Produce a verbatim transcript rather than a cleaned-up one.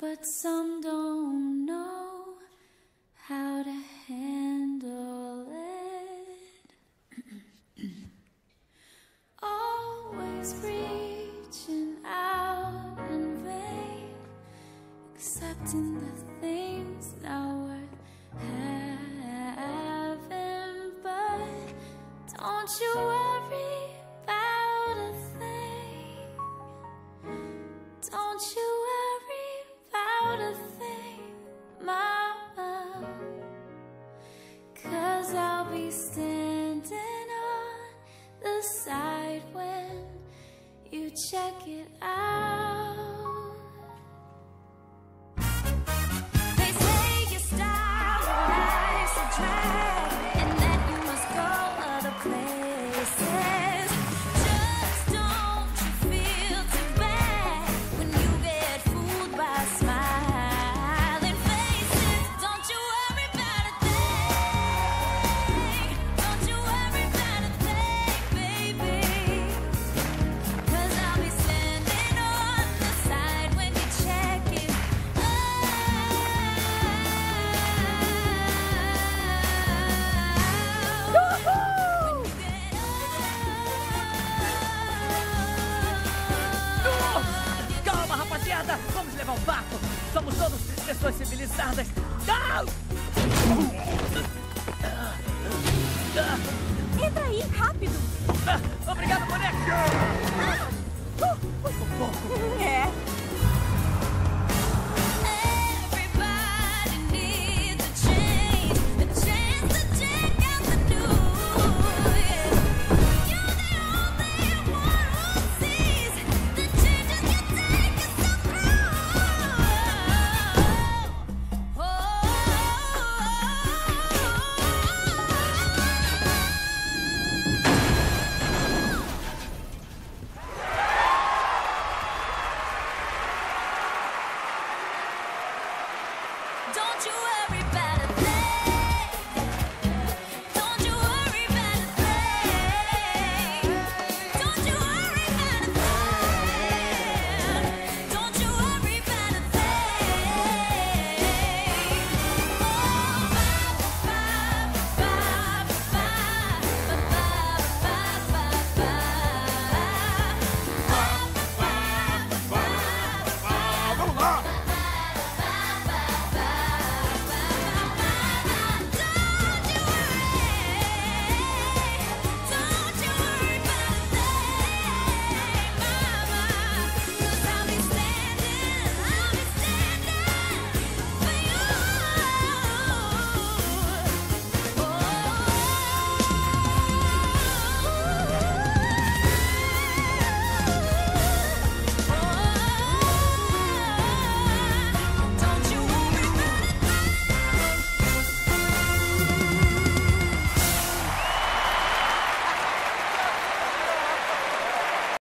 but some don't know how to handle it. Always reaching out in vain, accepting the things not worth having, but don't you worry about a thing. Don't you worry about a thing, Mama, 'cause I'll be standing on the side when you check it out. They say your style of life's a drag and that you must go other places. Just don't you feel too bad when you get fooled by smiling faces. Don't you worry about a thing. Don't you worry about a thing, baby, 'cause I'll be standing on the side when you check it out. When you get Calma, rapaziada! Vamos levar um barco! Somos todos pessoas civilizadas! Não! Entra aí, rápido! Ah, obrigado, boneco! Ah! Uh, Foi por pouco! é.